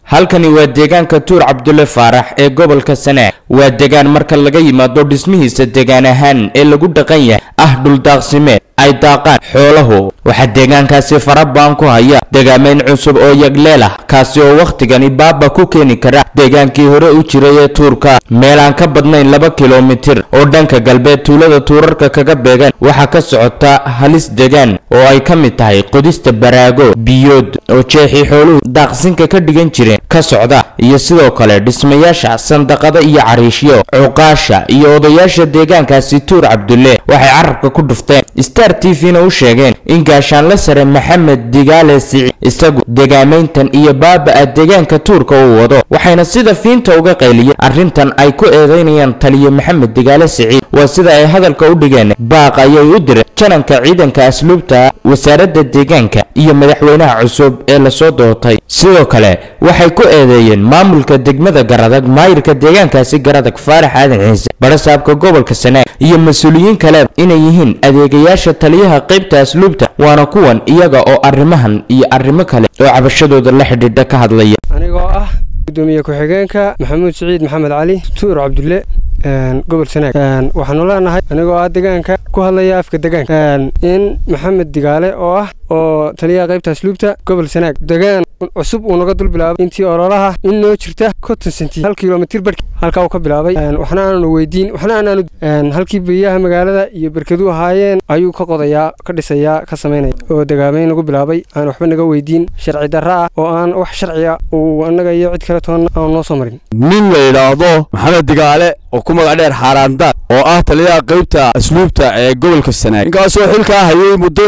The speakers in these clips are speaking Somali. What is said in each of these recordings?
halkani waa deegaanka Tuur Cabdulle Faarax ee gobolka Sanaag waa deegaan marka laga yimaado dhismihiisa deegaan ahaan ee lagu dhaqan yahay dhul daaqsimeed ay daaqaan xoolaha waxa deegaankaasi farabaan ku haya deegaameyn cusub oo yagleel ah kaasi oo waqtigani baaba ku keeni kara deegaankii hore u jiray ee Tuurka meel aan ka badnayn 2 kiiloomitir oo dhanka galbeed tuulada Tuurarka kaga beegan waxa ka socota halis deegaan oo ay ka mid tahay qodista baraago biyood oo jeexi xooluhu daaqsinka ka dhigan jireen ka socda iyo sidoo kale dhismayaasha sandaqada iyo cariishyo cuqaasha iyo odayaasha deegaankaasi Tuur Cabdulle waxay carabka ku dhufteen Star TV-na u sheegeen in gaashaan la sare Maxamed Digaale Siciid isagu deegaameyntan iyo baaba deegaanka Tuurka uu wado waxayna sida fiinta uga qayliyeen arrintan ay ku eedeynayaan taliye Maxamed Digaale Siciid waa sida ay hadalka u dhigeen baaq ayay u direen jananka ciidanka asluubta wasaaradda deegaanka iyo madaxweynaha cusub ee la soo doortay sidoo kale waxay ku eedeeyeen maamulka degmada Garadag maayirka deegaankaasi Garadag Faarax Aadan Ciise barasaabka gobolka Sanaag iyo mas'uuliyiin kale inay yihiin adeegayaasha taliyaha qaybta asluubta waana kuwan iyaga oo arrimahan iyo arrimo kale oo cabashadooda la xidhiidha ka hadlaya anigoo gudoomiye ku-xigeenka Maxamuud Siciid Maxamed Cali Tuur Cabdulle gobol Sanaag waxaanu leenahay anigoo deegaanka ku hadlaya afka deegaanka in Maxamed Digaale oo taliyaha qaybta asluubta gobol Sanaag deegaan cusub uu naga dul bilaabay intii ololaha in noo jirta 1 kiiloomitir barki halka uu ka bilaabay waxna aanu weydiin waxna aanu halkii biyaha magaalada iyo barkadu ahaayeen ayuu ka qodayaa ka dhisayaa ka sameynaya oo deegaameyn lagu bilaabay aan waxba naga weydiin sharci darro oo aan wax sharciya oo anaga iyo cid kale toona aan noo soo marin nin la yiraahdo Maxamed Digaale oo ku magac dheer Xaaraandaaq oo taliyaha qaybta asluubta ee gobolka Sanaag inkaasoo xilka hayay muddo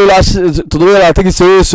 27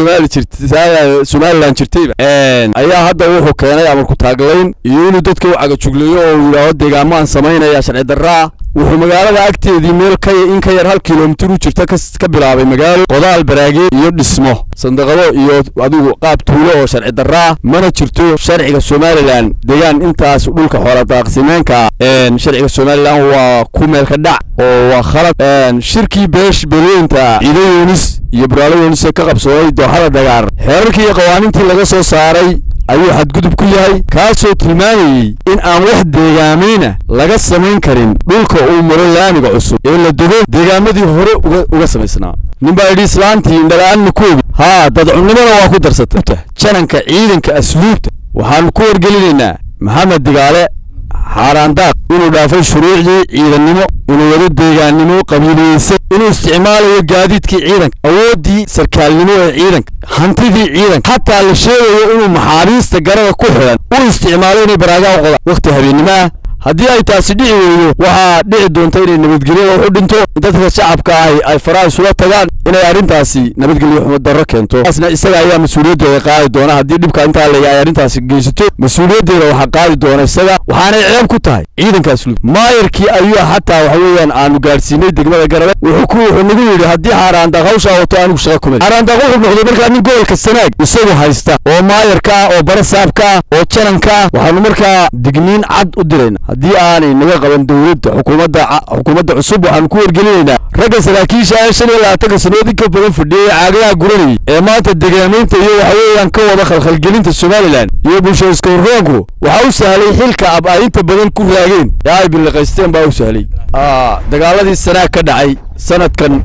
sano Somaliland jirtay ayaa hadda wuxuu keenay amar ku taaglayn iyo inuu dadka u cagajugleeyo oo yiraahdo deegaamaan sameynaya sharci darro wuxuu magaalada agteedii meel in ka yar 1 kiiloomitir u jirta ka bilaabay magaalo qodaal baraage iyo dhismo sandaqado iyo adigu qaab tuulo oo sharci darro mana jirto sharciga Somaliland deegaan intaas dhulka xoolo daaqsimeenka sharciga Somaliland waa ku meel ka dhac oo waa khalad shirkii beesh beleenta Yunis iyo Braalo Yunis ka qabsaday dooxada dagaar xeerarkii qawaaniintii laga soo saaray ayuu xadgudub ku yahay kaasoo tilmaanayay in aan wax deegaameena laga sameyn karin dhulka uu maro laamiga cusub ee la dogo deegaamadii hore uga sameysnaa ninbaa islaantii indhalaan ku dadcunimada waa ku darsatay jananka ciidanka asluubta waxaan ku wargelinaynaa Maxamed Digaale Xaaraandaaq inuu dhaafay shuruucdii ciidannimo inuu wado deegaannimo qabiiliyeysan inuu isticmaalayo gaadiidkii ciidanka awoodii sarkaalnimo ee ciidanka hantidii ciidanka hatta la sheegayo inuu maxaabiista garada ku xiran uu isticmaalo inay baraaga u qodo waqti habeenimo haddii ay taasi dhici weydo waxa dhici doonta inay nabadgelyo u dhinto dadka shacabka ay faraha isula tagaan inay arrintaasi nabadgelyo xumo darro keento asna isaga ayaa mas'uuliyadda qaadi doona haddii dhibka inta la yahay arrintaasi geysato mas'uuliyaddeeda waxa qaadi doona isaga waxaana ceeb ku tahay ciidanka asluub maayirkii ayuu hatta waxa weeyaan aanu gaarsiinay degmada Garadag wuxuu nagu yiri haddii Xaaraandaaq hawsha wato aanu shaqo kumid Xaaraandaaq wuxuu noqday markaa nin gobolka Sanaag isagu haysta oo maayirka oo barasaabka oo jananka waxaanu markaa digniin cad u dirayna haddii aanay naga qaban dawladda xukuumadda cusub waxaan ku wargelinaynaa ragga saraakiisha 25 sanadood ka badan fadhiyay caagaha guranay ee maanta deegaameynta iyo waxa weeyaan ka wada khalkhalgelinta Somaliland iyo bulshada isku roonku waxa uu sahlay xilka inta badan ku raageen ay bilqaysteen baa u sahlay dagaaladii Sanaag ka dhacay sanadkan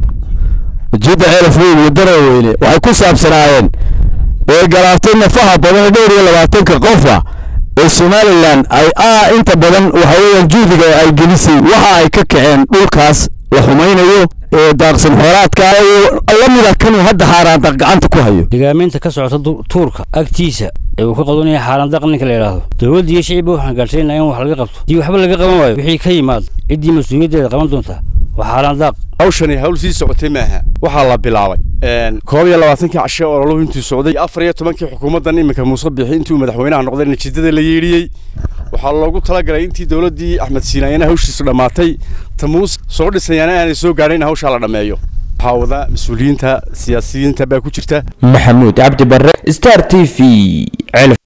jidda xeelaf weyn wadana weyne waxay ku saabsanaayeen ee garaafteen nafaha badan 22 qof Somaliland ay inta badan waxa weeyaan juudiga ay gelisay waxa ay ka kaceen dhulkaas la xumaynayo ee daaqsan xoolaadka la mid ah kan hadda Xaaraandaaq gacanta ku hayo deegaameynta ka socota Tuurka agtiisa ee uu ka qodonaya Xaaraandaaq ninka la yiraahdo dawladda iyo shacabku waxaan gaarsiinaa in wax laga qabto dii waxba laga qaban waayo wixii ka yimaad cidii mas'uuliyaddeeda qaban doonta Xaaraandaaq hawshani hawl sii socotay maaha waxa la bilaabay 22 casho oo loo intii socday 14 xukuumaddan iminka Muuse Bixi intii madaxweynaha noqday natiijada la yeeriyay waxa loogu talagalay intii dawladdii Axmed Siinaayna hawshiisu dhamaatay tamuus soo dhisayana aanay soo gaarin hawsha la dhameeyo hawada mas'uuliyiinta siyaasiyiinta baa ku jirta Maxamuud Cabdi Barre Star TV